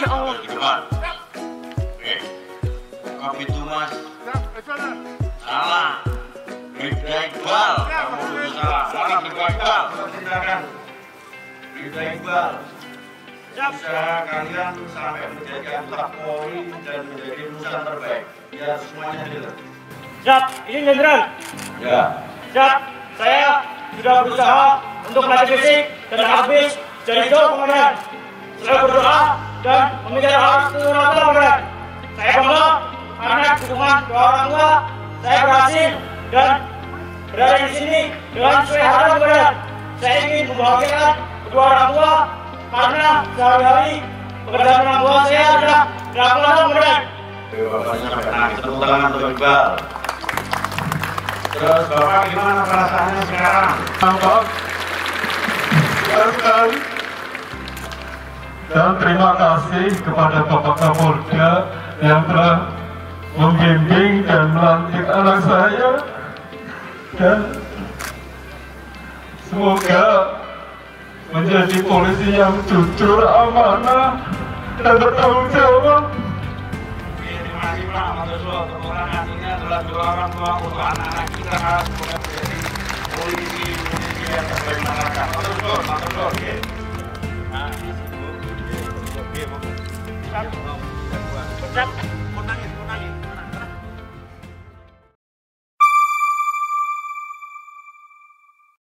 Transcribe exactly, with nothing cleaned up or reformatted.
Allah. Oke. Kopi itu mas. Salah. Bribda Iqbal. Kamu dulu salah. Salah Bribda Iqbal. Silakan. Bribda Iqbal. Bisa kalian sampai menjadi anggota Polri dan menjadi lulusan terbaik. Biar semuanya dengar. Siap, izin jenderal. Ya. Siap, saya sudah berusaha untuk melatih fisik dan habis dari jauh komandan. Saya berdoa dan meminta hak keturunan komandan. Saya bangga karena dukungan dua orang tua saya berhasil dan berada di sini dengan sesuai harapan komandan. Saya ingin membahagiakan kedua orang tua karena sehari-hari pekerjaan orang tua saya adalah dalam kelas komandan. Bapaknya sampai nangis, tepuk tangan untuk Iqbal. Terus Bapak gimana perasaannya sekarang? Nampak sekali. Dan terima kasih kepada Bapak Kapolda yang telah membimbing dan melantik anak saya. Dan semoga menjadi polisi yang jujur, amanah, dan bertanggung jawab. Terima kasih Pak Matusul. Kemudian nantinya adalah dua orang tua untuk anak-anak kita harus menjadi polisi polisi yang terbaik masyarakat. Matusul, Matusul. Oke. Nah, ini sih Bu. Oke, mau. Siap.